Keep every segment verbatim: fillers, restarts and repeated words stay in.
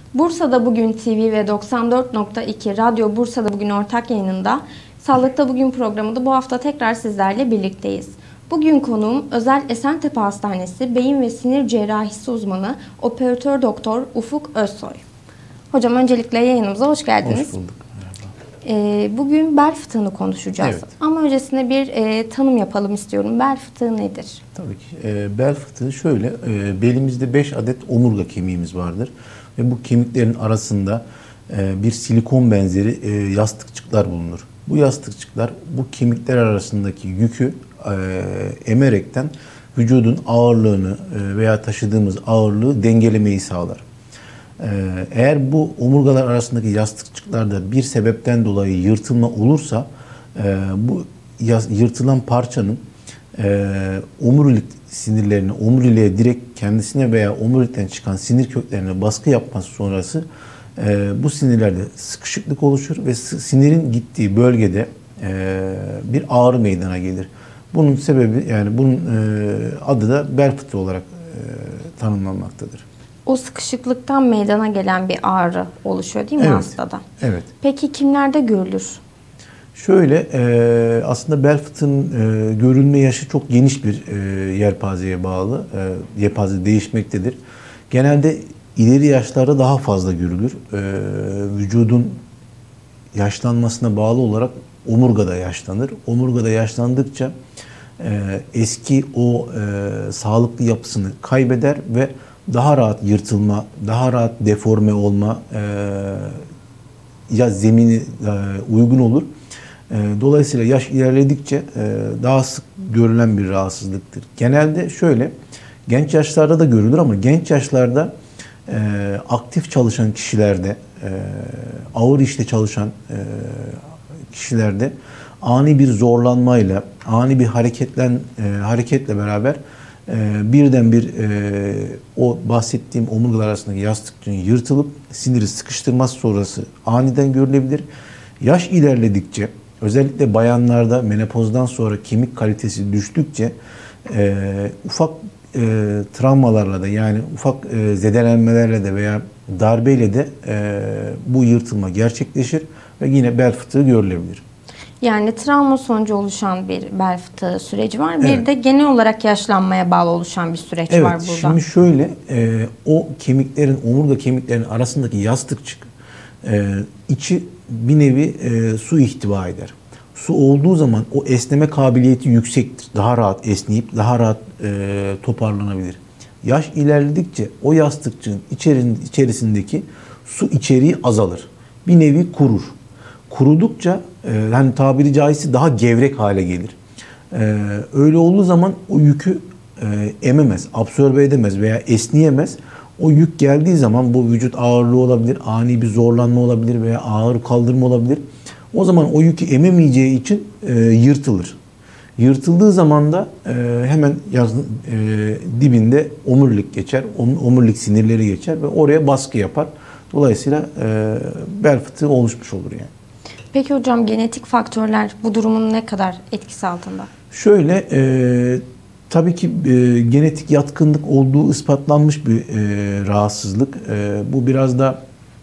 Bursa'da Bugün T V ve doksan dört nokta iki Radyo Bursa'da Bugün ortak yayınında Sağlıkta Bugün programında bu hafta tekrar sizlerle birlikteyiz. Bugün konuğum Özel Esentepe Hastanesi Beyin ve Sinir Cerrahisi uzmanı Operatör Doktor Ufuk Özsoy. Hocam öncelikle yayınımıza hoş geldiniz. Hoş bulduk. Ee, bugün bel fıtığını konuşacağız. Evet. Ama öncesinde bir e, tanım yapalım istiyorum. Bel fıtığı nedir? Tabii ki. E, bel fıtığı şöyle, e, belimizde beş adet omurga kemiğimiz vardır. Ve bu kemiklerin arasında e, bir silikon benzeri e, yastıkçıklar bulunur. Bu yastıkçıklar bu kemikler arasındaki yükü e, emerekten vücudun ağırlığını e, veya taşıdığımız ağırlığı dengelemeyi sağlar. E, eğer bu omurgalar arasındaki yastıkçıklarda bir sebepten dolayı yırtılma olursa e, bu yırtılan parçanın e, omurilik sinirlerine, omuriliğe direkt kendisine veya omurilikten çıkan sinir köklerine baskı yapması sonrası e, bu sinirlerde sıkışıklık oluşur ve sinirin gittiği bölgede e, bir ağrı meydana gelir. Bunun sebebi, yani bunun e, adı da bel fıtığı olarak e, tanımlanmaktadır. O sıkışıklıktan meydana gelen bir ağrı oluşuyor değil mi Evet, hastada? Evet. Peki kimlerde görülür? Şöyle, e, aslında bel fıtığının e, görülme yaşı çok geniş bir e, yelpazeye bağlı. E, yelpaze değişmektedir. Genelde ileri yaşlarda daha fazla görülür. E, vücudun yaşlanmasına bağlı olarak omurgada yaşlanır. Omurgada yaşlandıkça e, eski o e, sağlıklı yapısını kaybeder ve daha rahat yırtılma, daha rahat deforme olma e, ya zemini e, uygun olur. Dolayısıyla yaş ilerledikçe daha sık görülen bir rahatsızlıktır. Genelde şöyle, genç yaşlarda da görülür ama genç yaşlarda aktif çalışan kişilerde, ağır işte çalışan kişilerde ani bir zorlanmayla, ani bir hareketlen hareketle beraber birden bir o bahsettiğim omurgalar arasındaki yastıkçığın yırtılıp siniri sıkıştırması sonrası aniden görülebilir. Yaş ilerledikçe, özellikle bayanlarda menopozdan sonra kemik kalitesi düştükçe e, ufak e, travmalarla da, yani ufak e, zedelenmelerle de veya darbeyle de e, bu yırtılma gerçekleşir ve yine bel fıtığı görülebilir. Yani travma sonucu oluşan bir bel fıtığı süreci var. Bir Evet. de genel olarak yaşlanmaya bağlı oluşan bir süreç Evet, var burada. şimdi şöyle, e, o kemiklerin, omurga kemiklerinin arasındaki yastıkçık e, içi bir nevi e, su ihtiva eder. Su olduğu zaman o esneme kabiliyeti yüksektir. Daha rahat esneyip daha rahat e, toparlanabilir. Yaş ilerledikçe o yastıkçığın içerin, içerisindeki su içeriği azalır. Bir nevi kurur. Kurudukça e, hani tabiri caizse daha gevrek hale gelir. E, öyle olduğu zaman o yükü e, ememez, absorbe edemez veya esneyemez. O yük geldiği zaman bu vücut ağırlığı olabilir, ani bir zorlanma olabilir veya ağır kaldırma olabilir. O zaman o yükü ememeyeceği için e, yırtılır. Yırtıldığı zaman da e, hemen yaz, e, dibinde omurilik geçer, omurilik sinirleri geçer ve oraya baskı yapar. Dolayısıyla e, bel fıtığı oluşmuş olur yani. Peki hocam, genetik faktörler bu durumun ne kadar etkisi altında? Şöyle, e, tabii ki e, genetik yatkınlık olduğu ispatlanmış bir e, rahatsızlık. E, bu biraz da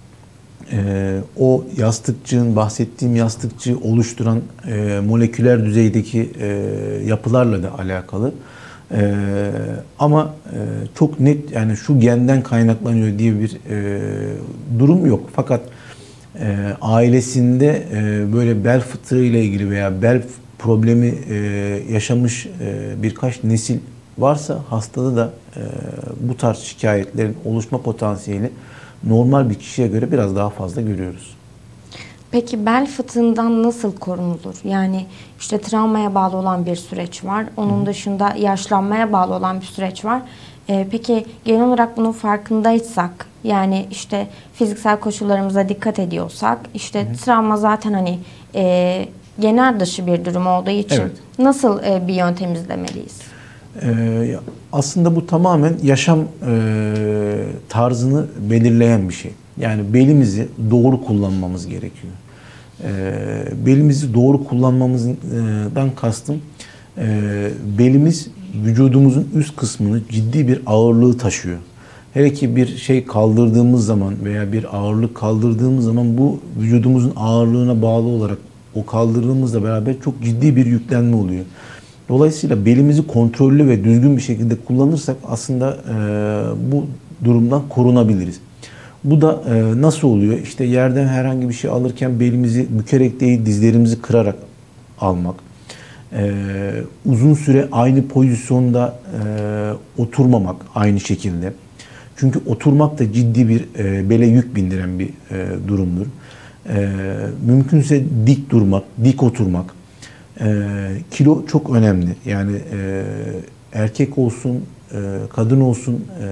e, o yastıkçığın, bahsettiğim yastıkçığı oluşturan e, moleküler düzeydeki e, yapılarla da alakalı. E, ama e, çok net, yani şu genden kaynaklanıyor diye bir e, durum yok. Fakat e, ailesinde e, böyle bel fıtığı ile ilgili veya bel problemi e, yaşamış e, birkaç nesil varsa hastada da e, bu tarz şikayetlerin oluşma potansiyeli normal bir kişiye göre biraz daha fazla görüyoruz. Peki bel fıtığından nasıl korunulur? Yani işte travmaya bağlı olan bir süreç var. Onun Hı-hı. dışında yaşlanmaya bağlı olan bir süreç var. Ee, peki genel olarak bunun farkındaysak, yani işte fiziksel koşullarımıza dikkat ediyorsak, işte Hı-hı. travma zaten hani e, genel dışı bir durum olduğu için evet. nasıl e, bir yöntem izlemeliyiz? Ee, aslında bu tamamen yaşam e, tarzını belirleyen bir şey. Yani belimizi doğru kullanmamız gerekiyor. E, belimizi doğru kullanmamızdan kastım, e, belimiz vücudumuzun üst kısmını ciddi bir ağırlığı taşıyor. Hele ki bir şey kaldırdığımız zaman veya bir ağırlık kaldırdığımız zaman bu vücudumuzun ağırlığına bağlı olarak o kaldırdığımızla beraber çok ciddi bir yüklenme oluyor. Dolayısıyla belimizi kontrollü ve düzgün bir şekilde kullanırsak aslında e, bu durumdan korunabiliriz. Bu da e, nasıl oluyor? İşte yerden herhangi bir şey alırken belimizi bükerek değil, dizlerimizi kırarak almak. E, uzun süre aynı pozisyonda e, oturmamak aynı şekilde. Çünkü oturmak da ciddi bir e, bele yük bindiren bir e, durumdur. E, mümkünse dik durmak, dik oturmak. E, kilo çok önemli. Yani e, erkek olsun, e, kadın olsun, e,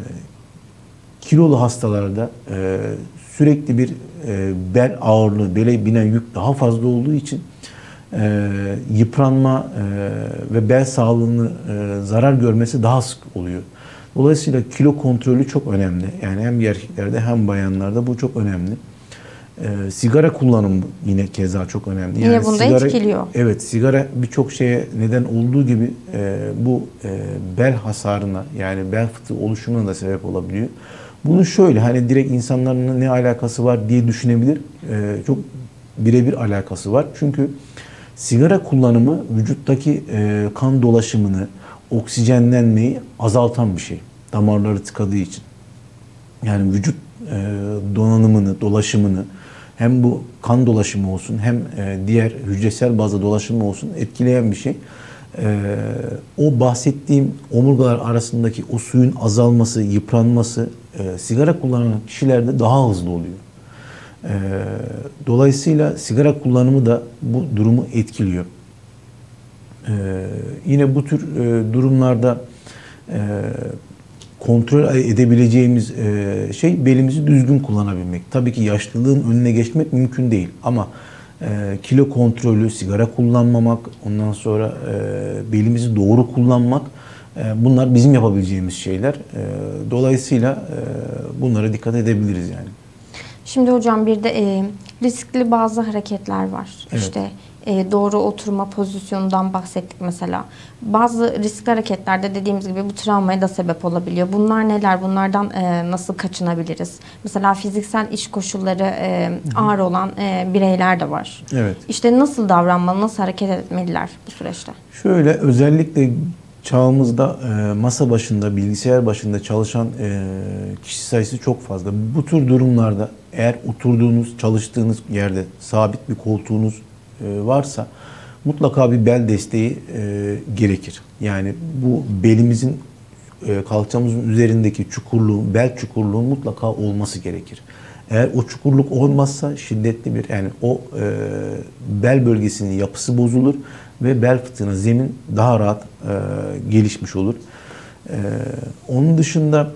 kilolu hastalarda e, sürekli bir e, bel ağırlığı, bele binen yük daha fazla olduğu için e, yıpranma e, ve bel sağlığını e, zarar görmesi daha sık oluyor. Dolayısıyla kilo kontrolü çok önemli. Yani hem erkeklerde hem bayanlarda bu çok önemli. E, sigara kullanımı yine keza çok önemli. Yine yani bunda sigara, etkiliyor. Evet, sigara birçok şeye neden olduğu gibi e, bu e, bel hasarına yani bel fıtığı oluşumuna da sebep olabiliyor. Bunu şöyle hani direkt insanların ne alakası var diye düşünebilir. E, çok birebir alakası var. Çünkü sigara kullanımı vücuttaki e, kan dolaşımını, oksijenlenmeyi azaltan bir şey. Damarları tıkadığı için. Yani vücut e, donanımını, dolaşımını hem bu kan dolaşımı olsun hem e, diğer hücresel bazda dolaşımı olsun etkileyen bir şey. E, o bahsettiğim omurgalar arasındaki o suyun azalması, yıpranması e, sigara kullanan kişilerde daha hızlı oluyor. E, dolayısıyla sigara kullanımı da bu durumu etkiliyor. E, yine bu tür e, durumlarda e, kontrol edebileceğimiz e, şey belimizi düzgün kullanabilmek. Tabii ki yaşlılığın önüne geçmek mümkün değil ama e, kilo kontrolü, sigara kullanmamak, ondan sonra e, belimizi doğru kullanmak e, bunlar bizim yapabileceğimiz şeyler. E, dolayısıyla e, bunlara dikkat edebiliriz yani. Şimdi hocam bir de e, riskli bazı hareketler var. Evet. İşte e, doğru oturma pozisyonundan bahsettik mesela. Bazı riskli hareketlerde dediğimiz gibi bu travmaya da sebep olabiliyor. Bunlar neler? Bunlardan e, nasıl kaçınabiliriz? Mesela fiziksel iş koşulları e, ağır olan e, bireyler de var. Evet. İşte nasıl davranmalı, nasıl hareket etmeliler bu süreçte? Şöyle özellikle çağımızda e, masa başında, bilgisayar başında çalışan e, kişi sayısı çok fazla. Bu tür durumlarda eğer oturduğunuz, çalıştığınız yerde sabit bir koltuğunuz e, varsa mutlaka bir bel desteği e, gerekir. Yani bu belimizin, e, kalçamızın üzerindeki çukurluğun, bel çukurluğun mutlaka olması gerekir. Eğer o çukurluk olmazsa şiddetli bir yani o e, bel bölgesinin yapısı bozulur ve bel fıtığına zemin daha rahat e, gelişmiş olur. E, onun dışında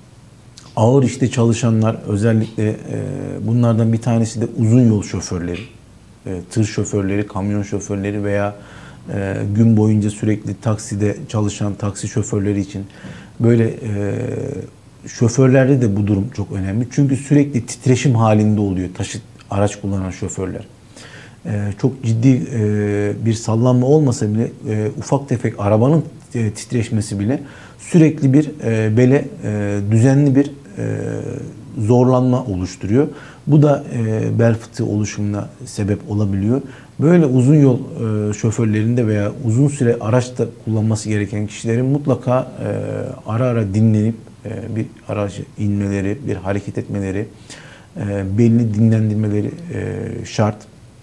ağır işte çalışanlar özellikle e, bunlardan bir tanesi de uzun yol şoförleri, e, tır şoförleri, kamyon şoförleri veya e, gün boyunca sürekli takside çalışan taksi şoförleri için böyle e, şoförlerde de bu durum çok önemli. Çünkü sürekli titreşim halinde oluyor taşıt araç kullanan şoförler. Ee, çok ciddi e, bir sallanma olmasa bile e, ufak tefek arabanın e, titreşmesi bile sürekli bir e, bele e, düzenli bir e, zorlanma oluşturuyor. Bu da e, bel fıtığı oluşumuna sebep olabiliyor. Böyle uzun yol e, şoförlerinde veya uzun süre araçta kullanması gereken kişilerin mutlaka e, ara ara dinlenip e, bir araca inmeleri, bir hareket etmeleri, e, belini dinlendirmeleri e, şart.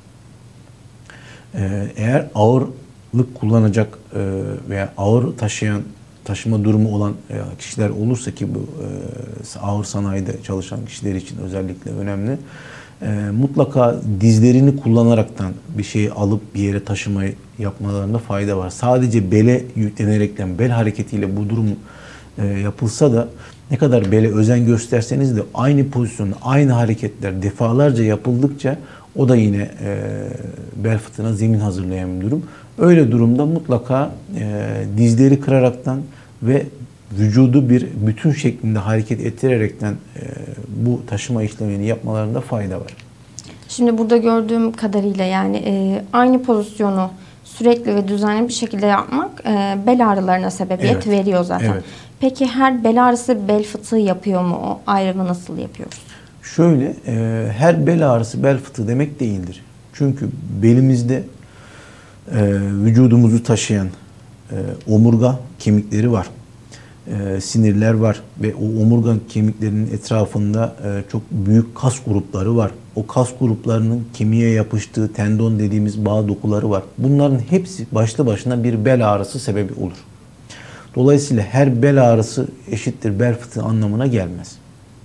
Eğer ağırlık kullanacak veya ağır taşıyan, taşıma durumu olan kişiler olursa ki bu ağır sanayide çalışan kişiler için özellikle önemli. Mutlaka dizlerini kullanaraktan bir şeyi alıp bir yere taşımayı yapmalarında fayda var. Sadece bele yüklenerekten, bel hareketiyle bu durum yapılsa da ne kadar bele özen gösterseniz de aynı pozisyonda, aynı hareketler defalarca yapıldıkça o da yine e, bel fıtığına zemin hazırlayan bir durum. Öyle durumda mutlaka e, dizleri kıraraktan ve vücudu bir bütün şeklinde hareket ettirerekten e, bu taşıma işlemini yapmalarında fayda var. Şimdi burada gördüğüm kadarıyla yani e, aynı pozisyonu sürekli ve düzenli bir şekilde yapmak e, bel ağrılarına sebebiyet Evet. veriyor zaten. Evet. Peki her bel ağrısı bel fıtığı yapıyor mu? O ayrımı nasıl yapıyoruz? Şöyle, e, her bel ağrısı bel fıtığı demek değildir. Çünkü belimizde e, vücudumuzu taşıyan e, omurga kemikleri var. E, sinirler var ve o omurga kemiklerinin etrafında e, çok büyük kas grupları var. O kas gruplarının kemiğe yapıştığı tendon dediğimiz bağ dokuları var. Bunların hepsi başlı başına bir bel ağrısı sebebi olur. Dolayısıyla her bel ağrısı eşittir bel fıtığı anlamına gelmez.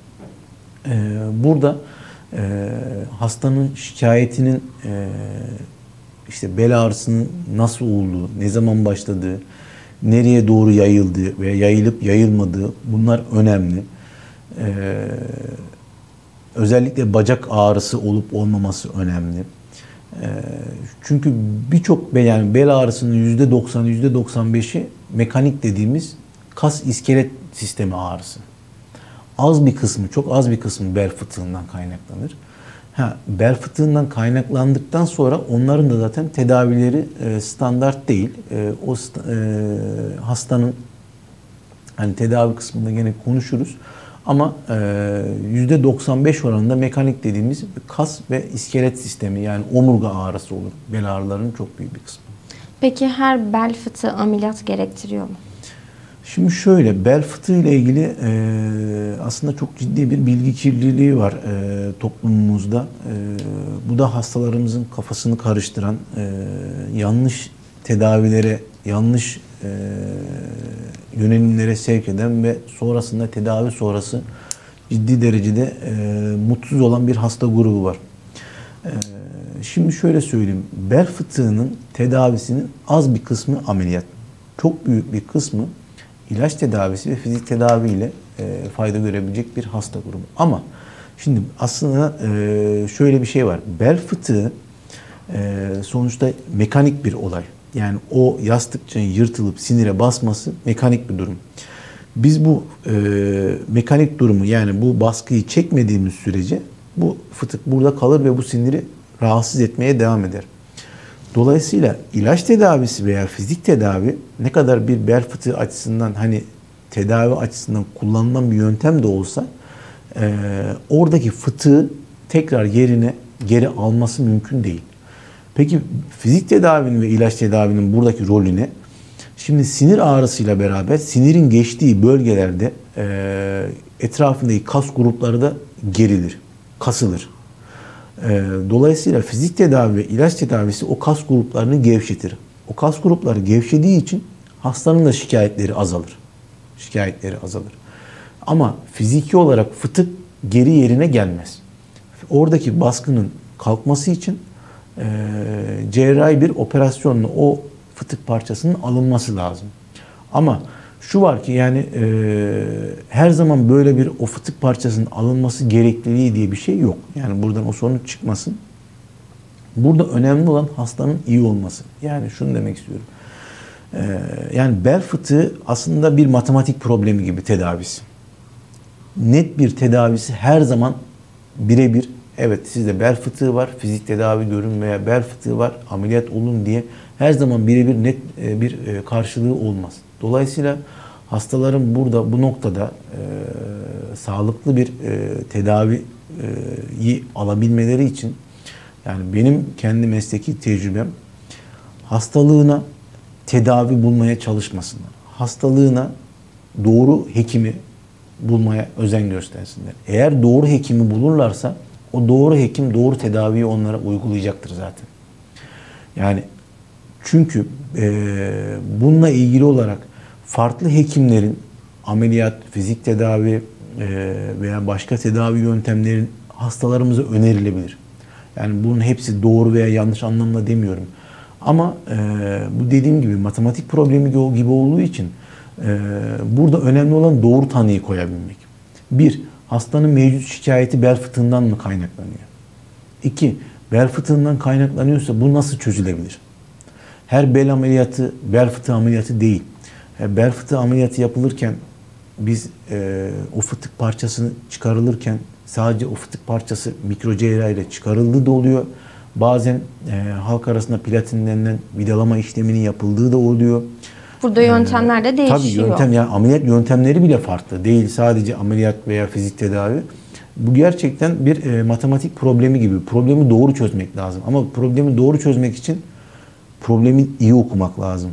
Ee, burada e, hastanın şikayetinin e, işte bel ağrısının nasıl olduğu, ne zaman başladığı, nereye doğru yayıldığı veya yayılıp yayılmadığı bunlar önemli. Ee, özellikle bacak ağrısı olup olmaması önemli. Ee, çünkü birçok bel, yani bel ağrısının yüzde doksanı, yüzde doksan beşi mekanik dediğimiz kas iskelet sistemi ağrısı. Az bir kısmı, çok az bir kısmı bel fıtığından kaynaklanır. Ha, bel fıtığından kaynaklandıktan sonra onların da zaten tedavileri e, standart değil. E, o e, hastanın hani tedavi kısmında gene konuşuruz. Ama e, yüzde doksan beş oranında mekanik dediğimiz kas ve iskelet sistemi, yani omurga ağrısı olur. Bel ağrılarının çok büyük bir kısmı. Peki her bel fıtığı ameliyat gerektiriyor mu? Şimdi şöyle, bel fıtığı ile ilgili e, aslında çok ciddi bir bilgi kirliliği var e, toplumumuzda. E, bu da hastalarımızın kafasını karıştıran, e, yanlış tedavilere, yanlış e, yönelimlere sevk eden ve sonrasında tedavi sonrası ciddi derecede e, mutsuz olan bir hasta grubu var. E, şimdi şöyle söyleyeyim, bel fıtığının tedavisinin az bir kısmı ameliyat, çok büyük bir kısmı İlaç tedavisi ve fizik tedaviyle e, fayda görebilecek bir hasta grubu. Ama şimdi aslında e, şöyle bir şey var. Bel fıtığı e, sonuçta mekanik bir olay. Yani o yastıkçının yırtılıp sinire basması mekanik bir durum. Biz bu e, mekanik durumu, yani bu baskıyı çekmediğimiz sürece bu fıtık burada kalır ve bu siniri rahatsız etmeye devam eder. Dolayısıyla ilaç tedavisi veya fizik tedavi ne kadar bir bel fıtığı açısından, hani tedavi açısından kullanılan bir yöntem de olsa e, oradaki fıtığı tekrar yerine geri alması mümkün değil. Peki fizik tedavinin ve ilaç tedavinin buradaki rolü ne? Şimdi sinir ağrısıyla beraber sinirin geçtiği bölgelerde e, etrafındaki kas grupları da gerilir, kasılır. Dolayısıyla fizik tedavi ve ilaç tedavisi o kas gruplarını gevşetir. O kas grupları gevşediği için hastanın da şikayetleri azalır. Şikayetleri azalır. Ama fiziki olarak fıtık geri yerine gelmez. Oradaki baskının kalkması için e, cerrahi bir operasyonla o fıtık parçasının alınması lazım. Ama şu var ki, yani e, her zaman böyle bir o fıtık parçasının alınması gerekliliği diye bir şey yok. Yani buradan o sonuç çıkmasın. Burada önemli olan hastanın iyi olması. Yani şunu demek istiyorum. E, yani bel fıtığı aslında bir matematik problemi gibi tedavisi. Net bir tedavisi her zaman birebir, evet sizde bel fıtığı var, fizik tedavi görün veya bel fıtığı var, ameliyat olun diye her zaman birebir net bir karşılığı olmaz. Dolayısıyla hastaların burada bu noktada e, sağlıklı bir e, tedaviyi alabilmeleri için, yani benim kendi mesleki tecrübem, hastalığına tedavi bulmaya çalışmasınlar. Hastalığına doğru hekimi bulmaya özen göstersinler. Eğer doğru hekimi bulurlarsa o doğru hekim doğru tedaviyi onlara uygulayacaktır zaten. Yani çünkü e, bununla ilgili olarak farklı hekimlerin ameliyat, fizik tedavi e, veya başka tedavi yöntemlerin hastalarımıza önerilebilir. Yani bunun hepsi doğru veya yanlış anlamda demiyorum. Ama e, bu dediğim gibi matematik problemi gibi olduğu için e, burada önemli olan doğru tanıyı koyabilmek. Bir, hastanın mevcut şikayeti bel fıtığından mı kaynaklanıyor? İki, bel fıtığından kaynaklanıyorsa bu nasıl çözülebilir? Her bel ameliyatı bel fıtığı ameliyatı değil. Bel fıtığı ameliyatı yapılırken biz e, o fıtık parçasını çıkarılırken sadece o fıtık parçası mikro cerrahi ile çıkarıldığı da oluyor. Bazen e, halk arasında platin denilen vidalama işleminin yapıldığı da oluyor. Burada yöntemler de değişiyor. Tabii yöntem, yani ameliyat yöntemleri bile farklı. Değil sadece ameliyat veya fizik tedavi. Bu gerçekten bir e, matematik problemi gibi. Problemi doğru çözmek lazım. Ama problemi doğru çözmek için problemi iyi okumak lazım.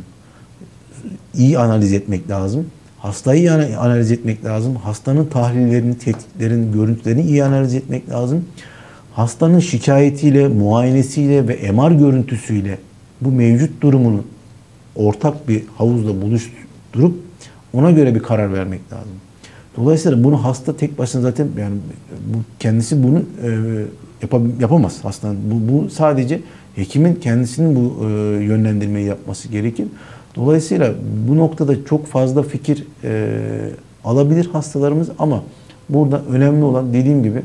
İyi analiz etmek lazım. Hastayı iyi analiz etmek lazım. Hastanın tahlillerini, tetkiklerini, görüntülerini iyi analiz etmek lazım. Hastanın şikayetiyle, muayenesiyle ve M R görüntüsüyle bu mevcut durumunu ortak bir havuzda buluşturup ona göre bir karar vermek lazım. Dolayısıyla bunu hasta tek başına zaten, yani bu kendisi bunu e, yap- yapamaz hastanın. Bu, bu sadece hekimin kendisinin bu e, yönlendirmeyi yapması gerekir. Dolayısıyla bu noktada çok fazla fikir e, alabilir hastalarımız ama burada önemli olan, dediğim gibi,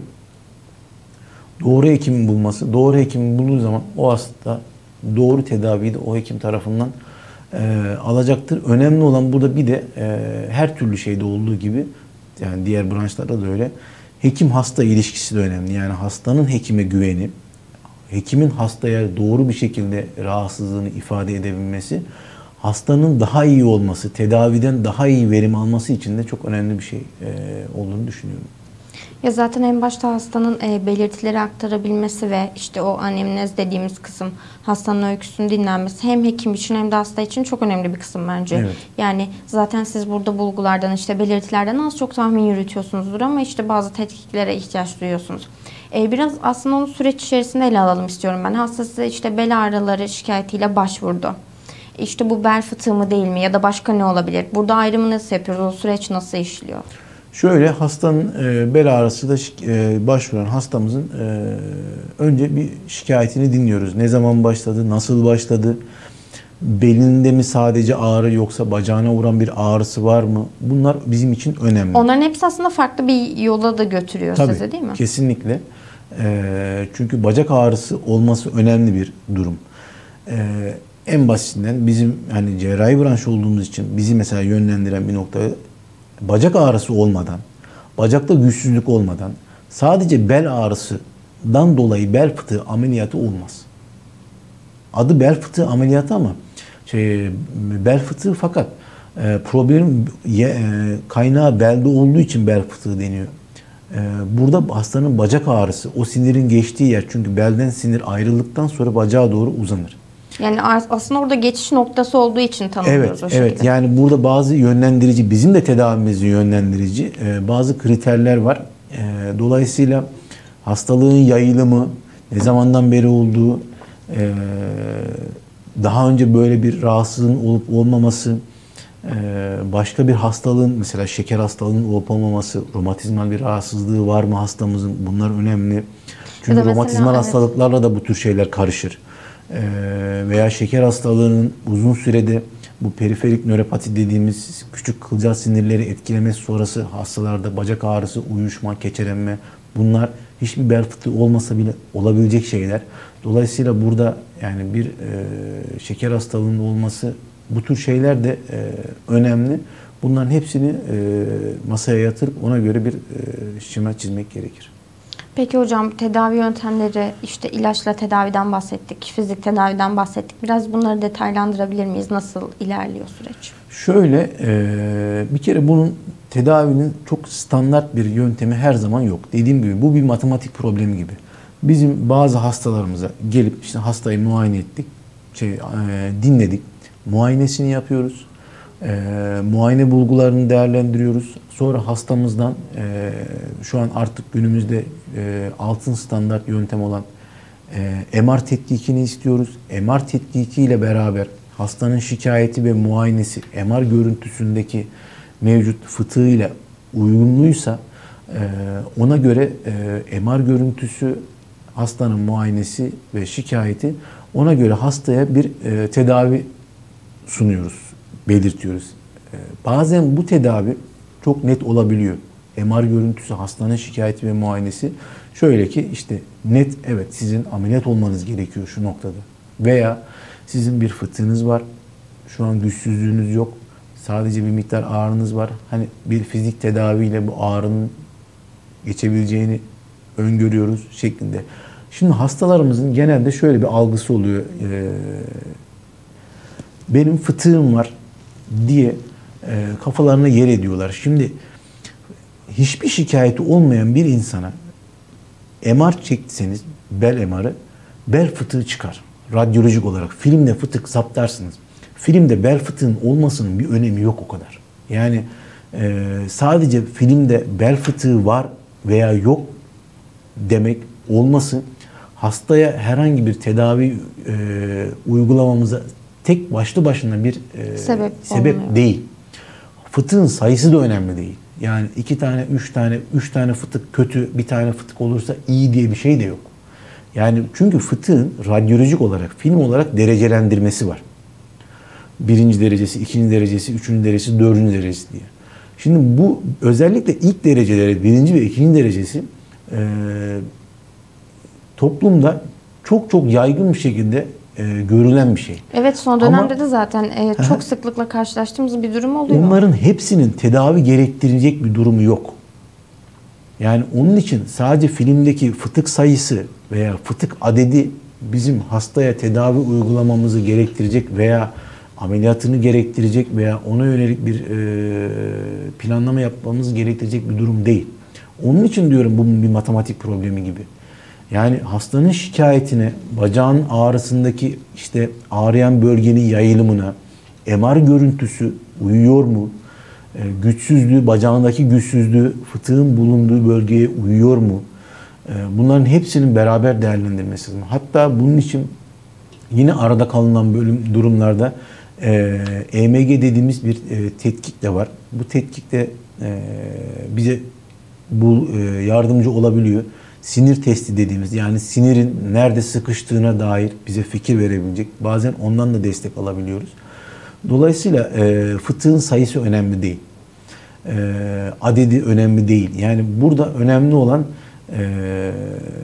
doğru hekimin bulması. Doğru hekimin bulduğu zaman o hasta doğru tedaviyi de o hekim tarafından e, alacaktır. Önemli olan burada bir de e, her türlü şeyde olduğu gibi, yani diğer branşlarda da öyle, hekim hasta ilişkisi de önemli. Yani hastanın hekime güveni, hekimin hastaya doğru bir şekilde rahatsızlığını ifade edebilmesi, hastanın daha iyi olması, tedaviden daha iyi verim alması için de çok önemli bir şey e, olduğunu düşünüyorum. Ya zaten en başta hastanın e, belirtileri aktarabilmesi ve işte o anemnez dediğimiz kısım, hastanın öyküsünün dinlenmesi hem hekim için hem de hasta için çok önemli bir kısım bence. Evet. Yani zaten siz burada bulgulardan, işte belirtilerden az çok tahmin yürütüyorsunuzdur ama işte bazı tetkiklere ihtiyaç duyuyorsunuz. E, biraz aslında onu süreç içerisinde ele alalım istiyorum ben. Hasta size işte bel ağrıları şikayetiyle başvurdu. İşte bu bel fıtığı mı değil mi ya da başka ne olabilir? Burada ayrımı nasıl yapıyoruz? O süreç nasıl işliyor? Şöyle, hastanın e, bel ağrısı da e, başvuran hastamızın e, önce bir şikayetini dinliyoruz. Ne zaman başladı, nasıl başladı, belinde mi sadece ağrı yoksa bacağına vuran bir ağrısı var mı? Bunlar bizim için önemli. Onların hepsi aslında farklı bir yola da götürüyor Tabii, sizi, değil mi? Kesinlikle. E, çünkü bacak ağrısı olması önemli bir durum. E, en basitinden bizim hani cerrahi branş olduğumuz için bizi mesela yönlendiren bir nokta, bacak ağrısı olmadan, bacakta güçsüzlük olmadan sadece bel ağrısından dolayı bel fıtığı ameliyatı olmaz. Adı bel fıtığı ameliyatı ama şey, bel fıtığı, fakat e, problem e, kaynağı belde olduğu için bel fıtığı deniyor. E, burada hastanın bacak ağrısı, o sinirin geçtiği yer, çünkü belden sinir ayrıldıktan sonra bacağa doğru uzanır. Yani aslında orada geçiş noktası olduğu için tanımlıyoruz Evet, o şekilde. evet. Yani burada bazı yönlendirici, bizim de tedavimizin yönlendirici e, bazı kriterler var. E, dolayısıyla hastalığın yayılımı, ne zamandan beri olduğu, e, daha önce böyle bir rahatsızlığın olup olmaması, e, başka bir hastalığın, mesela şeker hastalığının olup olmaması, romatizmal bir rahatsızlığı var mı hastamızın, bunlar önemli. Çünkü mesela, romatizmal evet, hastalıklarla da bu tür şeyler karışır. Veya şeker hastalığının uzun sürede bu periferik nöropati dediğimiz küçük kılcal sinirleri etkilemesi sonrası hastalarda bacak ağrısı, uyuşma, keçelenme, bunlar hiçbir bel fıtığı olmasa bile olabilecek şeyler. Dolayısıyla burada yani bir e, şeker hastalığının olması, bu tür şeyler de e, önemli. Bunların hepsini e, masaya yatırıp ona göre bir e, şema çizmek gerekir. Peki hocam, tedavi yöntemleri, işte ilaçla tedaviden bahsettik, fizik tedaviden bahsettik. Biraz bunları detaylandırabilir miyiz? Nasıl ilerliyor süreç? Şöyle, e, bir kere bunun tedavinin çok standart bir yöntemi her zaman yok. Dediğim gibi bu bir matematik problemi gibi. Bizim bazı hastalarımıza gelip işte hastayı muayene ettik, şey, e, dinledik, muayenesini yapıyoruz. E, muayene bulgularını değerlendiriyoruz. Sonra hastamızdan e, şu an artık günümüzde e, altın standart yöntem olan e, M R tetkikini istiyoruz. M R tetkiki ile beraber hastanın şikayeti ve muayenesi M R görüntüsündeki mevcut fıtığıyla uyumluysa e, ona göre e, M R görüntüsü, hastanın muayenesi ve şikayeti, ona göre hastaya bir e, tedavi sunuyoruz, belirtiyoruz. E, bazen bu tedavi çok net olabiliyor. M R görüntüsü, hastanın şikayeti ve muayenesi şöyle ki işte net, evet sizin ameliyat olmanız gerekiyor şu noktada. Veya sizin bir fıtığınız var, şu an güçsüzlüğünüz yok, sadece bir miktar ağrınız var. Hani bir fizik tedaviyle bu ağrının geçebileceğini öngörüyoruz şeklinde. Şimdi hastalarımızın genelde şöyle bir algısı oluyor. Ee, benim fıtığım var, diye e, kafalarına yer ediyorlar. Şimdi hiçbir şikayeti olmayan bir insana M R çektiyseniz, bel M R'ı, bel fıtığı çıkar. Radyolojik olarak filmde fıtık saptarsınız. Filmde bel fıtığın olmasının bir önemi yok o kadar. Yani e, sadece filmde bel fıtığı var veya yok demek olması hastaya herhangi bir tedavi e, uygulamamıza tek başlı başına bir e, sebep, sebep değil. Fıtığın sayısı da önemli değil. Yani iki tane, üç tane, üç tane fıtık kötü, bir tane fıtık olursa iyi diye bir şey de yok. Yani çünkü fıtığın radyolojik olarak, film olarak derecelendirmesi var. Birinci derecesi, ikinci derecesi, üçüncü derecesi, dördüncü derecesi diye. Şimdi bu özellikle ilk dereceleri, birinci ve ikinci derecesi e, toplumda çok çok yaygın bir şekilde e, görülen bir şey. Evet, son dönemde Ama, de zaten e, çok sıklıkla karşılaştığımız bir durum oluyor. Onların hepsinin tedavi gerektirecek bir durumu yok. Yani onun için sadece filmdeki fıtık sayısı veya fıtık adedi bizim hastaya tedavi uygulamamızı gerektirecek veya ameliyatını gerektirecek veya ona yönelik bir e, planlama yapmamız gerektirecek bir durum değil. Onun için diyorum bu bir matematik problemi gibi. Yani hastanın şikayetine, bacağın ağrısındaki işte ağrıyan bölgenin yayılımına, M R görüntüsü uyuyor mu? E, güçsüzlüğü, bacağındaki güçsüzlüğü fıtığın bulunduğu bölgeye uyuyor mu? E, bunların hepsinin beraber değerlendirilmesi lazım. Hatta bunun için yine arada kalınan bölüm durumlarda e, E M G dediğimiz bir e, tetkik de var. Bu tetkikte e, bize bu e, yardımcı olabiliyor. Sinir testi dediğimiz, yani sinirin nerede sıkıştığına dair bize fikir verebilecek. Bazen ondan da destek alabiliyoruz. Dolayısıyla e, fıtığın sayısı önemli değil. E, adedi önemli değil. Yani burada önemli olan e,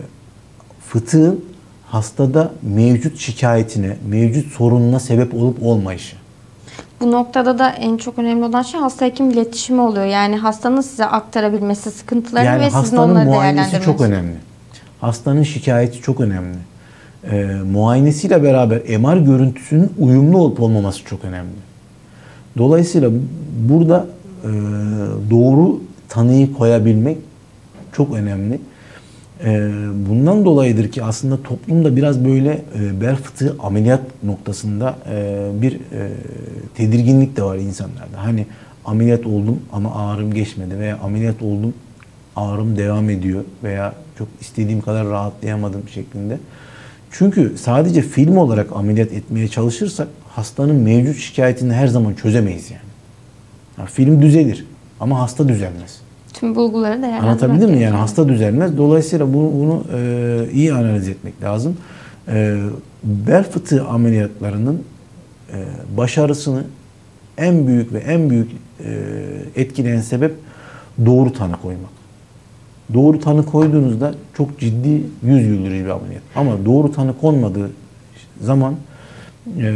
fıtığın hastada mevcut şikayetine, mevcut sorununa sebep olup olmayışı. Bu noktada da en çok önemli olan şey hasta hekim iletişimi oluyor. Yani hastanın size aktarabilmesi sıkıntılarını yani ve sizin onları muayenesi değerlendirmeniz. çok önemli. Hastanın şikayeti çok önemli. E, muayenesiyle beraber M R görüntüsünün uyumlu olup olmaması çok önemli. Dolayısıyla burada e, doğru tanıyı koyabilmek çok önemli. E, bundan dolayıdır ki aslında toplumda biraz böyle e, bel fıtığı ameliyat noktasında e, bir e, tedirginlik de var insanlarda. Hani ameliyat oldum ama ağrım geçmedi veya ameliyat oldum ağrım devam ediyor veya çok istediğim kadar rahatlayamadım şeklinde. Çünkü sadece film olarak ameliyat etmeye çalışırsak hastanın mevcut şikayetini her zaman çözemeyiz yani. Yani film düzelir ama hasta düzelmez. Tüm bulguları değerlendirmek Anlatabildim mi? Yani gerekiyor. hasta düzelmez. Dolayısıyla bunu, bunu e, iyi analiz etmek lazım. E, bel fıtığı ameliyatlarının e, başarısını en büyük ve en büyük e, etkileyen sebep doğru tanı koymak. Doğru tanı koyduğunuzda çok ciddi yüz güldürücü bir ameliyat. Ama doğru tanı konmadığı zaman e,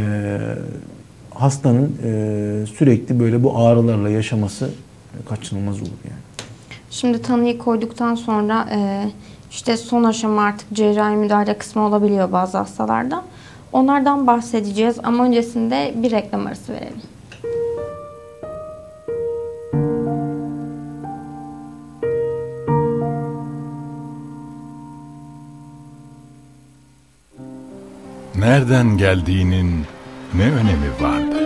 hastanın e, sürekli böyle bu ağrılarla yaşaması kaçınılmaz olur yani. Şimdi tanıyı koyduktan sonra e, işte son aşama artık cerrahi müdahale kısmı olabiliyor bazı hastalarda. Onlardan bahsedeceğiz ama öncesinde bir reklam arası verelim. Nereden geldiğinin ne önemi vardı?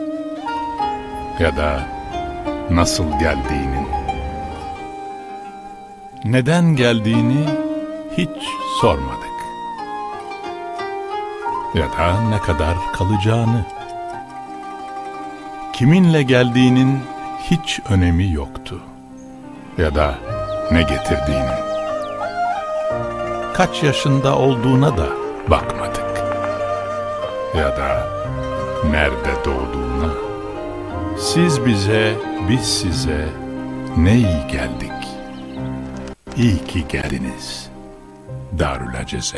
Ya da nasıl geldiğinin? Neden geldiğini hiç sormadık. Ya da ne kadar kalacağını. Kiminle geldiğinin hiç önemi yoktu. Ya da ne getirdiğinin. Kaç yaşında olduğuna da bakmadık. Ya da nerede doğduğuna. Siz bize, biz size ne iyi geldik. İyi ki geldiniz. Darülaceze.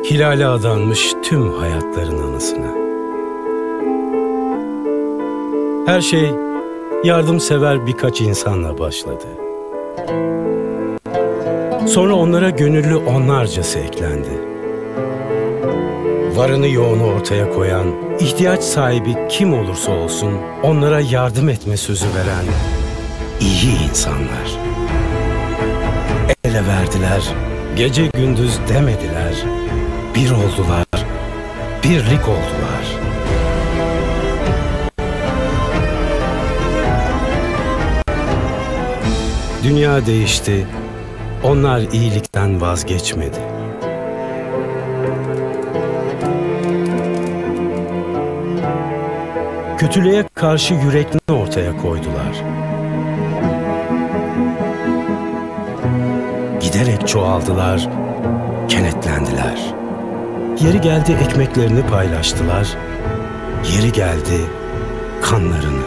hilale adanmış tüm hayatların anısına. Her şey yardımsever birkaç insanla başladı. Sonra onlara gönüllü onlarcası eklendi. Varını yoğunu ortaya koyan, ihtiyaç sahibi kim olursa olsun onlara yardım etme sözü veren iyi insanlar. El ele verdiler, gece gündüz demediler, bir oldular, birlik oldular. Dünya değişti, onlar iyilikten vazgeçmedi. Kötülüğe karşı yüreklerini ortaya koydular. Giderek çoğaldılar, kenetlendiler. Yeri geldi ekmeklerini paylaştılar, yeri geldi kanlarını.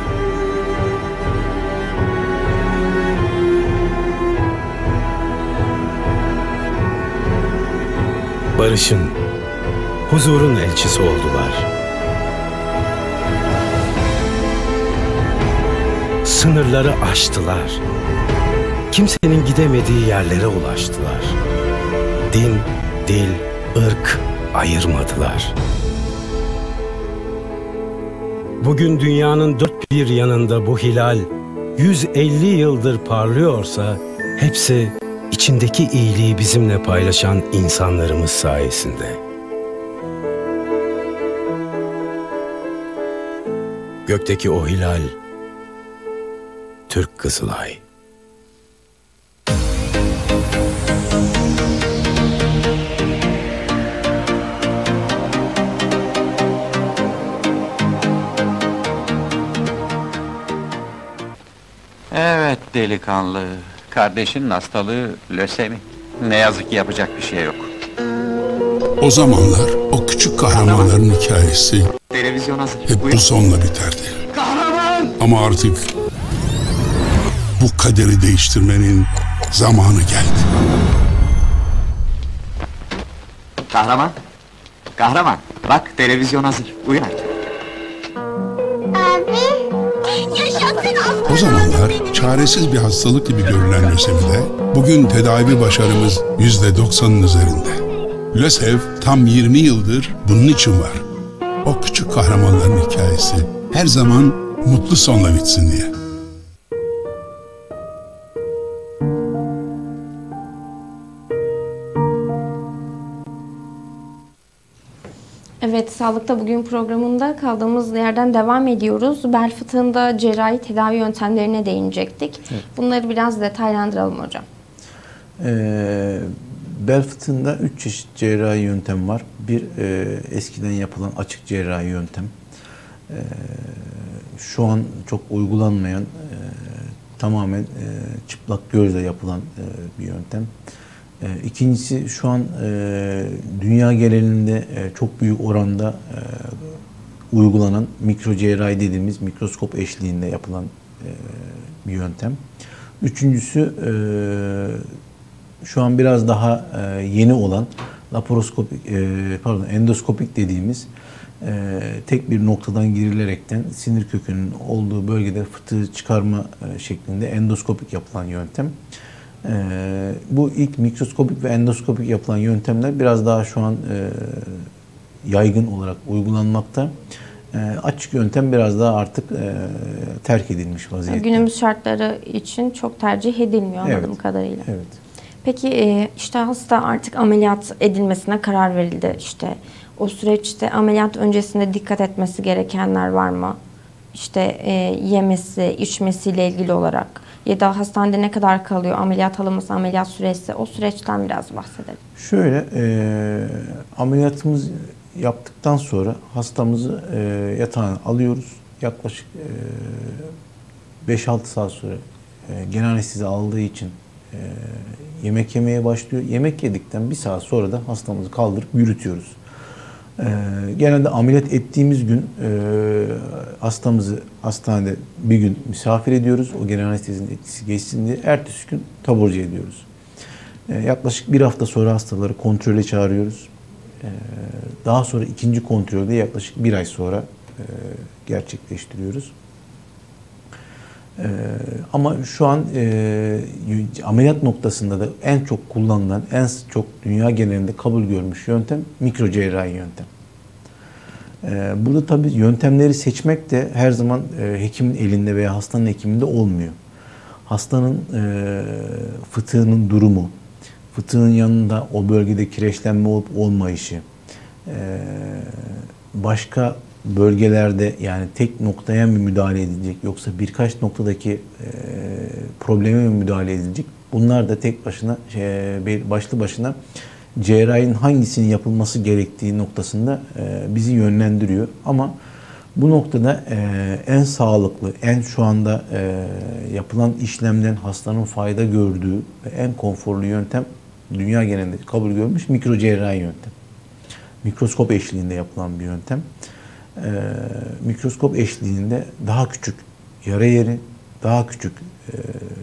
Barışın, huzurun elçisi oldular. Sınırları aştılar. Kimsenin gidemediği yerlere ulaştılar. Din, dil, ırk ayırmadılar. Bugün dünyanın dört bir yanında bu hilal yüz elli yıldır parlıyorsa hepsi içindeki iyiliği bizimle paylaşan insanlarımız sayesinde. Gökteki o hilal Türk Kızılay. Evet delikanlı, kardeşinin hastalığı lösemi. Ne yazık ki yapacak bir şey yok. O zamanlar o küçük kahramanların hikayesi Televizyon hazır. hep Buyur. bu sonla biterdi. Kahraman! Ama artık bu kaderi değiştirmenin zamanı geldi. Kahraman! Kahraman! Bak televizyon hazır. Uyan. O zamanlar çaresiz bir hastalık gibi görülen lösemide bugün tedavi başarımız yüzde doksanın üzerinde. LÖSEV tam yirmi yıldır bunun için var. O küçük kahramanların hikayesi her zaman mutlu sonla bitsin diye. Evet, Sağlıkta Bugün programında kaldığımız yerden devam ediyoruz. Bel fıtığında cerrahi tedavi yöntemlerine değinecektik. Evet. Bunları biraz detaylandıralım hocam. Ee, bel fıtığında üç çeşit cerrahi yöntem var. Bir e, eskiden yapılan açık cerrahi yöntem. E, şu an çok uygulanmayan, e, tamamen e, çıplak gözle yapılan e, bir yöntem. İkincisi şu an e, dünya genelinde e, çok büyük oranda e, uygulanan mikro cerrahi dediğimiz mikroskop eşliğinde yapılan e, bir yöntem. Üçüncüsü e, şu an biraz daha e, yeni olan laparoskopik, e, pardon endoskopik dediğimiz e, tek bir noktadan girilerekten sinir kökünün olduğu bölgede fıtığı çıkarma e, şeklinde endoskopik yapılan yöntem. Ee, bu ilk mikroskopik ve endoskopik yapılan yöntemler biraz daha şu an e, yaygın olarak uygulanmakta. E, açık yöntem biraz daha artık e, terk edilmiş vaziyette. Günümüz şartları için çok tercih edilmiyor anladığım Evet. kadarıyla. Evet. Peki e, işte hasta artık ameliyat edilmesine karar verildi. İşte o süreçte ameliyat öncesinde dikkat etmesi gerekenler var mı? İşte e, yemesi, içmesiyle ilgili olarak. Ya da hastanede ne kadar kalıyor, ameliyat alınması, ameliyat süresi, o süreçten biraz bahsedelim. Şöyle, e, ameliyatımız yaptıktan sonra hastamızı e, yatağına alıyoruz. Yaklaşık e, beş altı saat sonra e, genel anestezi aldığı için e, yemek yemeye başlıyor. Yemek yedikten bir saat sonra da hastamızı kaldırıp yürütüyoruz. E, genelde ameliyat ettiğimiz gün e, hastamızı hastanede bir gün misafir ediyoruz. O genel anestezinin etkisi geçsin diye. Ertesi gün taburcu ediyoruz. E, yaklaşık bir hafta sonra hastaları kontrole çağırıyoruz. E, daha sonra ikinci kontrolde yaklaşık bir ay sonra e, gerçekleştiriyoruz. E, ama şu an e, ameliyat noktasında da en çok kullanılan, en çok dünya genelinde kabul görmüş yöntem mikro cerrahi yöntem. E, burada tabii yöntemleri seçmek de her zaman e, hekimin elinde veya hastanın hekiminde olmuyor. Hastanın e, fıtığının durumu, fıtığın yanında o bölgede kireçlenme olup olmayışı, e, başka bölgelerde yani tek noktaya mı müdahale edilecek yoksa birkaç noktadaki e, probleme mi müdahale edilecek? Bunlar da tek başına e, başlı başına cerrahinin hangisinin yapılması gerektiği noktasında e, bizi yönlendiriyor. Ama bu noktada e, en sağlıklı, en şu anda e, yapılan işlemden hastanın fayda gördüğü ve en konforlu yöntem dünya genelinde kabul görmüş mikro cerrahi yöntem. Mikroskop eşliğinde yapılan bir yöntem. E, mikroskop eşliğinde daha küçük yara yeri, daha küçük e,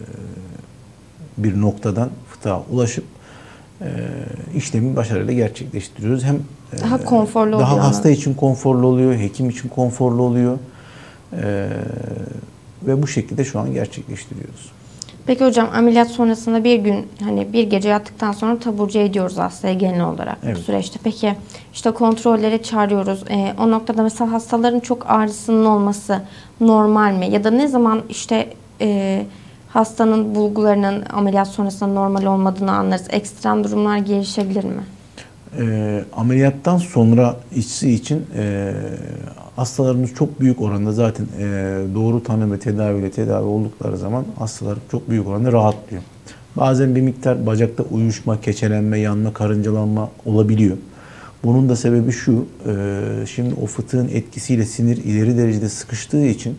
bir noktadan fıtığa ulaşıp e, işlemi başarıyla gerçekleştiriyoruz. Hem e, daha konforlu daha oluyor. hasta için konforlu oluyor, hekim için konforlu oluyor. E, ve bu şekilde şu an gerçekleştiriyoruz. Peki hocam, ameliyat sonrasında bir gün, hani bir gece yattıktan sonra taburcu ediyoruz hastayı genel olarak Evet. bu süreçte. Peki işte kontrollere çağırıyoruz. E, o noktada mesela hastaların çok ağrısının olması normal mi? Ya da ne zaman işte e, hastanın bulgularının ameliyat sonrasında normal olmadığını anlarız? Ekstrem durumlar gelişebilir mi? E, ameliyattan sonra işçi için e, hastalarımız çok büyük oranda zaten e, doğru tanı ve tedaviyle tedavi oldukları zaman hastalar çok büyük oranda rahatlıyor. Bazen bir miktar bacakta uyuşma, keçelenme, yanma, karıncalanma olabiliyor. Bunun da sebebi şu, e, şimdi o fıtığın etkisiyle sinir ileri derecede sıkıştığı için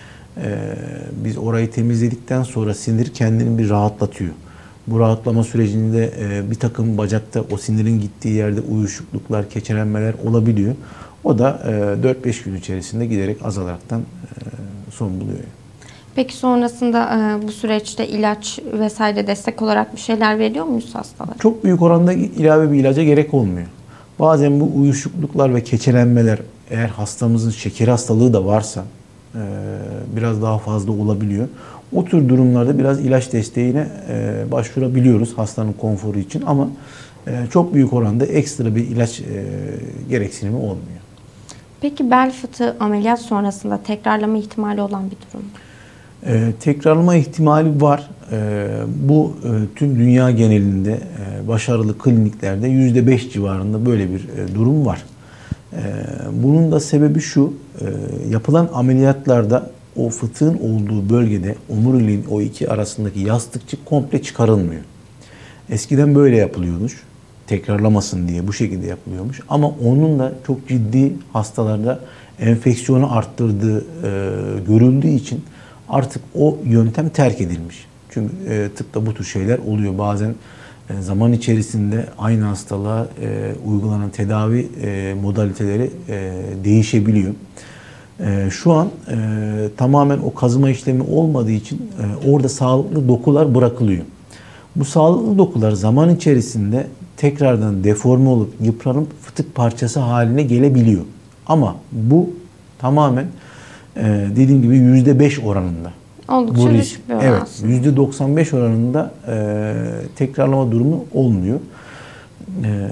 e, biz orayı temizledikten sonra sinir kendini bir rahatlatıyor. Bu rahatlama sürecinde e, bir takım bacakta o sinirin gittiği yerde uyuşukluklar, keçelenmeler olabiliyor. O da e, dört beş gün içerisinde giderek azalaraktan e, son buluyor. Peki sonrasında e, bu süreçte ilaç vesaire destek olarak bir şeyler veriyor muyuz hastalara? Çok büyük oranda ilave bir ilaca gerek olmuyor. Bazen bu uyuşukluklar ve keçelenmeler eğer hastamızın şeker hastalığı da varsa e, biraz daha fazla olabiliyor. O tür durumlarda biraz ilaç desteğine e, başvurabiliyoruz hastanın konforu için ama e, çok büyük oranda ekstra bir ilaç e, gereksinimi olmuyor. Peki bel fıtığı ameliyat sonrasında tekrarlama ihtimali olan bir durum mu? Ee, tekrarlama ihtimali var. Ee, bu e, tüm dünya genelinde e, başarılı kliniklerde yüzde beş civarında böyle bir e, durum var. E, bunun da sebebi şu, e, yapılan ameliyatlarda o fıtığın olduğu bölgede omuriliğin o iki arasındaki yastıkçık komple çıkarılmıyor. Eskiden böyle yapılıyormuş. Tekrarlamasın diye bu şekilde yapılıyormuş. Ama onun da çok ciddi hastalarda enfeksiyonu arttırdığı e, görüldüğü için artık o yöntem terk edilmiş. Çünkü e, tıpta bu tür şeyler oluyor. Bazen e, zaman içerisinde aynı hastalığa e, uygulanan tedavi e, modaliteleri e, değişebiliyor. E, şu an e, tamamen o kazıma işlemi olmadığı için e, orada sağlıklı dokular bırakılıyor. Bu sağlıklı dokular zaman içerisinde tekrardan deforme olup yıpranıp fıtık parçası haline gelebiliyor. Ama bu tamamen Ee, dediğim gibi yüzde beş oranında. Oldukça bu risk. düşük bir oran Evet, aslında. yüzde doksan beş oranında e, tekrarlama durumu olmuyor. E,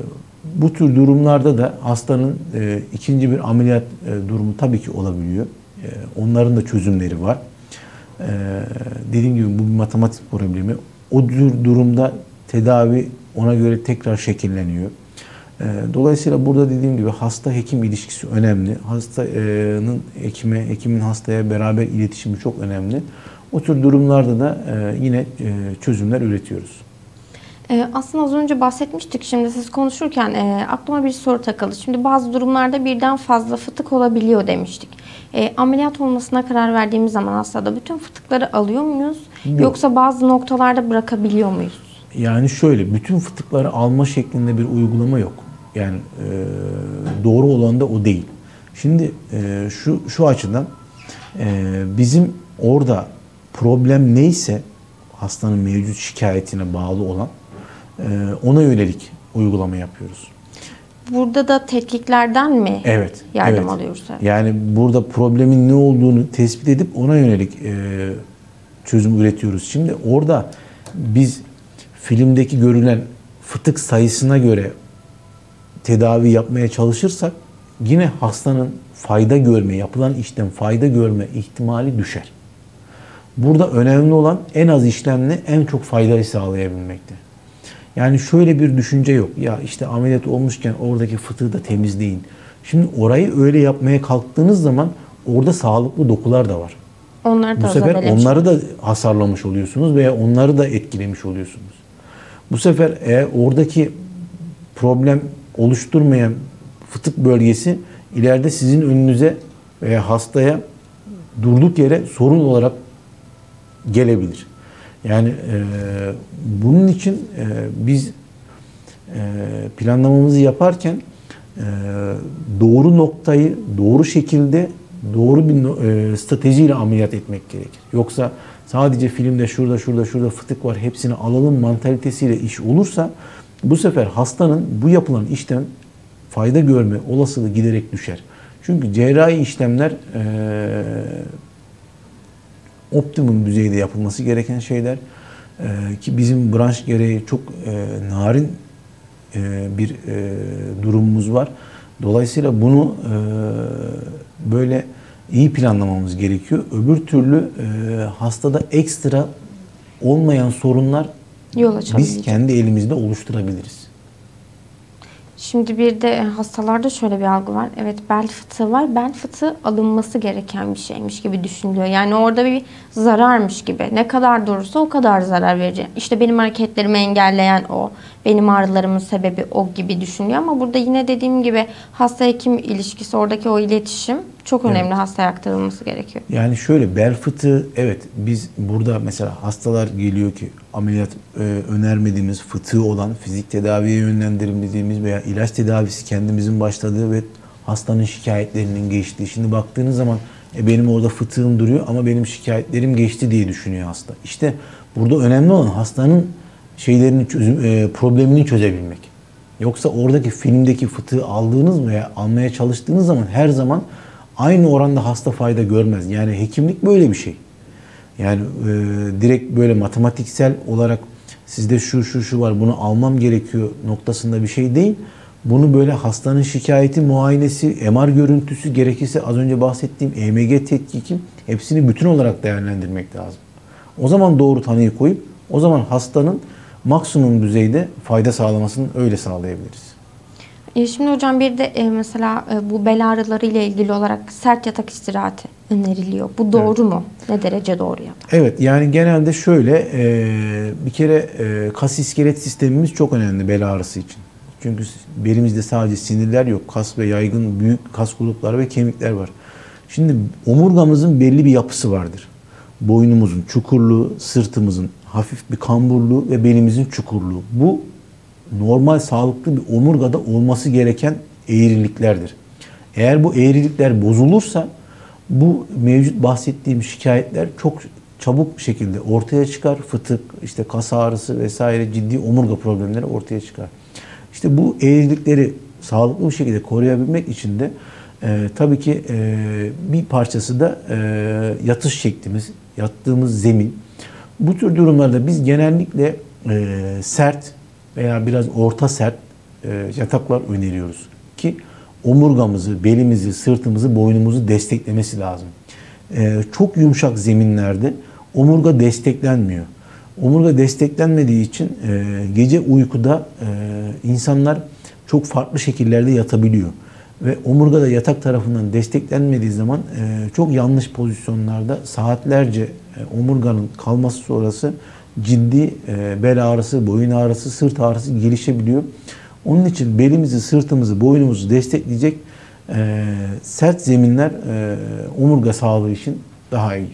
bu tür durumlarda da hastanın e, ikinci bir ameliyat e, durumu tabii ki olabiliyor. E, onların da çözümleri var. E, dediğim gibi bu bir matematik problemi. O tür durumda tedavi ona göre tekrar şekilleniyor. Dolayısıyla burada dediğim gibi hasta-hekim ilişkisi önemli. Hastanın hekime, hekimin hastaya beraber iletişimi çok önemli. O tür durumlarda da yine çözümler üretiyoruz. Aslında az önce bahsetmiştik. Şimdi siz konuşurken aklıma bir soru takıldı. Şimdi bazı durumlarda birden fazla fıtık olabiliyor demiştik. Ameliyat olmasına karar verdiğimiz zaman hastada bütün fıtıkları alıyor muyuz? Yok. Yoksa bazı noktalarda bırakabiliyor muyuz? Yani şöyle, bütün fıtıkları alma şeklinde bir uygulama yok. Yani e, doğru olan da o değil. Şimdi e, şu şu açıdan e, bizim orada problem neyse hastanın mevcut şikayetine bağlı olan e, ona yönelik uygulama yapıyoruz. burada da tetkiklerden mi Evet. yardım evet. alıyoruz? Yani burada problemin ne olduğunu tespit edip ona yönelik e, çözüm üretiyoruz. Şimdi orada biz filmdeki görülen fıtık sayısına göre tedavi yapmaya çalışırsak yine hastanın fayda görme, yapılan işten fayda görme ihtimali düşer. Burada önemli olan en az işlemle en çok faydayı sağlayabilmekte. Yani şöyle bir düşünce yok. Ya işte ameliyat olmuşken oradaki fıtığı da temizleyin. Şimdi orayı öyle yapmaya kalktığınız zaman orada sağlıklı dokular da var. Onları da Bu sefer zedelemiş onları da hasarlamış oluyorsunuz veya onları da etkilemiş oluyorsunuz. Bu sefer eğer oradaki problem oluşturmayan fıtık bölgesi ileride sizin önünüze veya hastaya durduk yere sorun olarak gelebilir. Yani e, bunun için e, biz e, planlamamızı yaparken e, doğru noktayı doğru şekilde doğru bir e, stratejiyle ameliyat etmek gerekir. Yoksa sadece filmde şurada şurada şurada fıtık var hepsini alalım mantalitesiyle iş olursa bu sefer hastanın bu yapılan işten fayda görme olasılığı giderek düşer. Çünkü cerrahi işlemler e, optimum düzeyde yapılması gereken şeyler e, ki bizim branş gereği çok e, narin e, bir e, durumumuz var. Dolayısıyla bunu e, böyle iyi planlamamız gerekiyor. Öbür türlü e, hastada ekstra olmayan sorunlar biz kendi elimizde oluşturabiliriz. Şimdi bir de hastalarda şöyle bir algı var. Evet bel fıtığı var. Bel fıtığı alınması gereken bir şeymiş gibi düşünülüyor. Yani orada bir zararmış gibi. Ne kadar durursa o kadar zarar verecek. İşte benim hareketlerimi engelleyen o. Benim ağrılarımın sebebi o gibi düşünüyor. Ama burada yine dediğim gibi hasta hekim ilişkisi, oradaki o iletişim çok önemli. Evet. Hastaya aktarılması gerekiyor. Yani şöyle bel fıtığı evet biz burada mesela hastalar geliyor ki ameliyat e, önermediğimiz fıtığı olan fizik tedaviye yönlendirildiğimiz veya ilaç tedavisi kendimizin başladığı ve hastanın şikayetlerinin geçtiği. Şimdi baktığınız zaman e, benim orada fıtığım duruyor ama benim şikayetlerim geçti diye düşünüyor hasta. İşte burada önemli olan hastanın şeylerini çözüm, e, problemini çözebilmek. Yoksa oradaki filmdeki fıtığı aldığınız veya almaya çalıştığınız zaman her zaman aynı oranda hasta fayda görmez. Yani hekimlik böyle bir şey. Yani e, direkt böyle matematiksel olarak sizde şu şu şu var bunu almam gerekiyor noktasında bir şey değil. Bunu böyle hastanın şikayeti, muayenesi, M R görüntüsü gerekirse az önce bahsettiğim E M G tetkiki hepsini bütün olarak değerlendirmek lazım. O zaman doğru tanıyı koyup o zaman hastanın maksimum düzeyde fayda sağlamasını öyle sağlayabiliriz. E şimdi hocam bir de e, mesela e, bu bel ağrıları ile ilgili olarak sert yatak istirahati öneriliyor. Bu doğru evet. mu? Ne derece doğru ya? Evet yani genelde şöyle e, bir kere e, kas iskelet sistemimiz çok önemli bel ağrısı için. Çünkü belimizde sadece sinirler yok. Kas ve yaygın büyük kas grupları ve kemikler var. Şimdi omurgamızın belli bir yapısı vardır. Boynumuzun çukurluğu, sırtımızın hafif bir kamburluğu ve belimizin çukurluğu. Bu normal sağlıklı bir omurgada olması gereken eğriliklerdir. Eğer bu eğrilikler bozulursa bu mevcut bahsettiğim şikayetler çok çabuk şekilde ortaya çıkar. Fıtık, işte kas ağrısı vesaire ciddi omurga problemleri ortaya çıkar. İşte bu eğrilikleri sağlıklı bir şekilde koruyabilmek için de e, tabii ki e, bir parçası da e, yatış şeklimiz, yattığımız zemin. Bu tür durumlarda biz genellikle e, sert veya biraz orta sert e, yataklar öneriyoruz ki omurgamızı, belimizi, sırtımızı, boynumuzu desteklemesi lazım. E, çok yumuşak zeminlerde omurga desteklenmiyor. Omurga desteklenmediği için e, gece uykuda e, insanlar çok farklı şekillerde yatabiliyor. Ve omurga da yatak tarafından desteklenmediği zaman e, çok yanlış pozisyonlarda saatlerce e, omurganın kalması sonrası ciddi e, bel ağrısı, boyun ağrısı, sırt ağrısı gelişebiliyor. Onun için belimizi, sırtımızı, boynumuzu destekleyecek e, sert zeminler e, omurga sağlığı için daha iyi.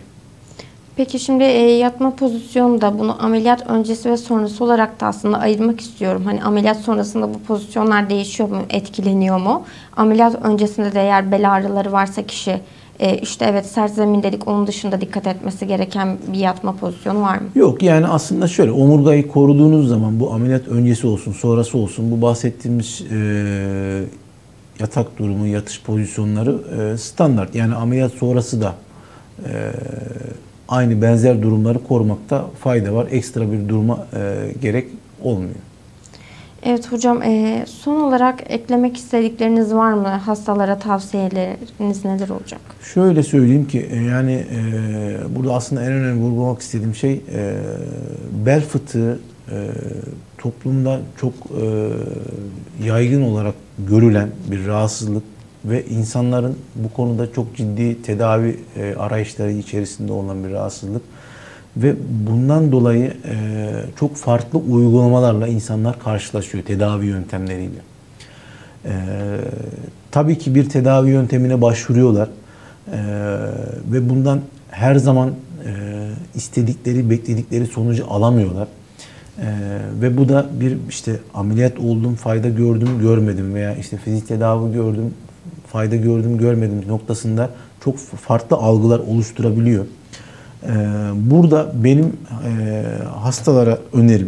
Peki şimdi e, yatma pozisyonunda bunu ameliyat öncesi ve sonrası olarak da aslında ayırmak istiyorum. Hani ameliyat sonrasında bu pozisyonlar değişiyor mu, etkileniyor mu? Ameliyat öncesinde de eğer bel ağrıları varsa kişi e, işte evet sert zemin dedik, onun dışında dikkat etmesi gereken bir yatma pozisyonu var mı? Yok, yani aslında şöyle, omurgayı koruduğunuz zaman bu ameliyat öncesi olsun sonrası olsun bu bahsettiğimiz e, yatak durumu, yatış pozisyonları e, standart. Yani ameliyat sonrası da e, aynı benzer durumları korumakta fayda var. Ekstra bir duruma e, gerek olmuyor. Evet hocam, e, son olarak eklemek istedikleriniz var mı? Hastalara tavsiyeleriniz neler olacak? Şöyle söyleyeyim ki e, yani e, burada aslında en önemli vurgulamak istediğim şey e, bel fıtığı e, toplumda çok e, yaygın olarak görülen bir rahatsızlık ve insanların bu konuda çok ciddi tedavi e, arayışları içerisinde olan bir rahatsızlık. Ve bundan dolayı e, çok farklı uygulamalarla insanlar karşılaşıyor, tedavi yöntemleriyle. E, tabii ki bir tedavi yöntemine başvuruyorlar e, ve bundan her zaman e, istedikleri, bekledikleri sonucu alamıyorlar. E, ve bu da bir işte ameliyat oldum, fayda gördüm, görmedim veya işte fizik tedavi gördüm, fayda gördüm, görmedim noktasında çok farklı algılar oluşturabiliyor. Burada benim hastalara önerim,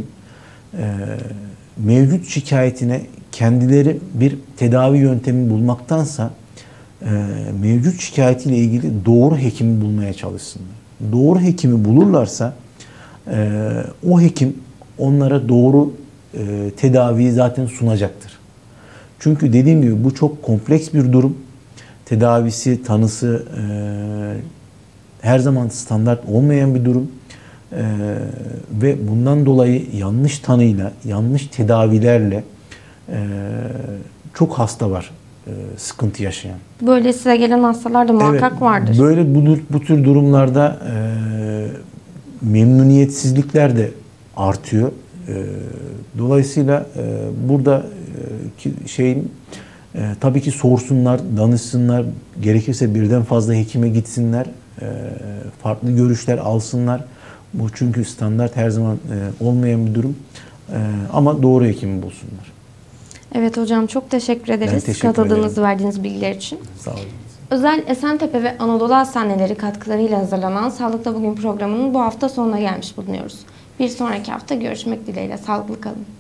mevcut şikayetine kendileri bir tedavi yöntemi bulmaktansa mevcut şikayetiyle ilgili doğru hekimi bulmaya çalışsınlar. Doğru hekimi bulurlarsa o hekim onlara doğru tedaviyi zaten sunacaktır. Çünkü dediğim gibi bu çok kompleks bir durum. Tedavisi, tanısı her zaman standart olmayan bir durum ee, ve bundan dolayı yanlış tanıyla, yanlış tedavilerle e, çok hasta var e, sıkıntı yaşayan. Böyle size gelen hastalar da muhakkak evet, vardır. Böyle bu, bu tür durumlarda e, memnuniyetsizlikler de artıyor. E, dolayısıyla e, burada e, ki şeyin e, tabii ki sorsunlar, danışsınlar, gerekirse birden fazla hekime gitsinler. Farklı görüşler alsınlar. Bu çünkü standart her zaman olmayan bir durum. Ama doğru hekimi bulsunlar. Evet hocam, çok teşekkür ederiz. Teşekkür katıldığınız, ederim. verdiğiniz bilgiler için. Sağ olun. Özel Esentepe ve Anadolu Hastaneleri katkılarıyla hazırlanan Sağlıkla Bugün programının bu hafta sonuna gelmiş bulunuyoruz. Bir sonraki hafta görüşmek dileğiyle. Sağlıklı kalın.